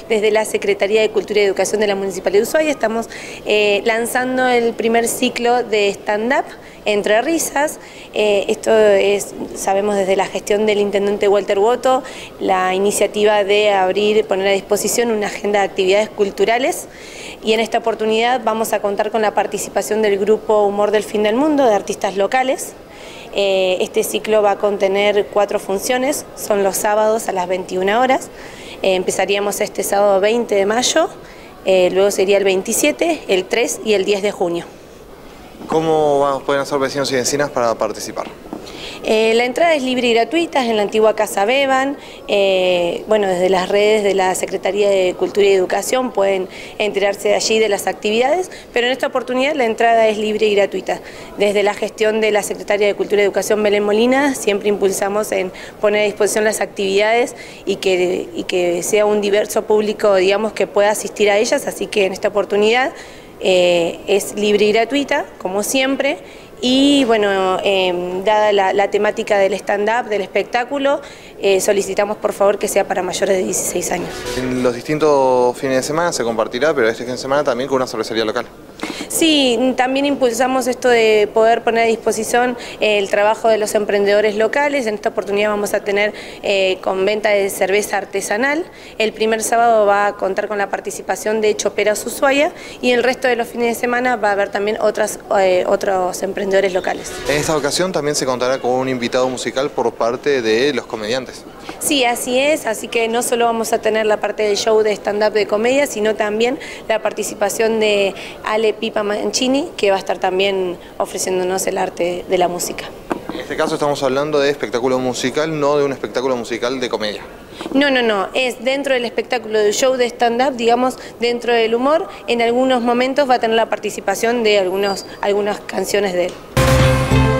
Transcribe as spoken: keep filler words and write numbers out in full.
desde la Secretaría de Cultura y Educación de la Municipalidad de Ushuaia estamos eh, lanzando el primer ciclo de stand-up Entre Risas. Eh, esto es, sabemos desde la gestión del intendente Walter Boto, la iniciativa de abrir, poner a disposición una agenda de actividades culturales, y en esta oportunidad vamos a contar con la participación del grupo Humor del Fin del Mundo, de artistas locales. Eh, este ciclo va a contener cuatro funciones, son los sábados a las veintiuna horas, eh, empezaríamos este sábado veinte de mayo, eh, luego sería el veintisiete, el tres y el diez de junio. ¿Cómo pueden hacer vecinos y vecinas para participar? Eh, la entrada es libre y gratuita, es en la antigua Casa Beban. Eh, bueno, desde las redes de la Secretaría de Cultura y Educación pueden enterarse de allí de las actividades, pero en esta oportunidad la entrada es libre y gratuita. Desde la gestión de la Secretaría de Cultura y Educación, Belén Molina, siempre impulsamos en poner a disposición las actividades y que, y que sea un diverso público, digamos, que pueda asistir a ellas, así que en esta oportunidad eh, es libre y gratuita, como siempre. Y bueno, eh, dada la, la temática del stand-up, del espectáculo, eh, solicitamos por favor que sea para mayores de dieciséis años. En los distintos fines de semana se compartirá, pero este fin de semana también con una cervecería local. Sí, también impulsamos esto de poder poner a disposición el trabajo de los emprendedores locales. En esta oportunidad vamos a tener eh, con venta de cerveza artesanal. El primer sábado va a contar con la participación de Choperas Ushuaia y el resto de los fines de semana va a haber también otras, eh, otros emprendedores locales. En esta ocasión también se contará con un invitado musical por parte de los comediantes. Sí, así es, así que no solo vamos a tener la parte del show de stand-up de comedia, sino también la participación de Ale Pipa Mancini, que va a estar también ofreciéndonos el arte de la música. En este caso estamos hablando de espectáculo musical, no de un espectáculo musical de comedia. No, no, no, es dentro del espectáculo del show de stand-up, digamos, dentro del humor, en algunos momentos va a tener la participación de algunos, algunas canciones de él.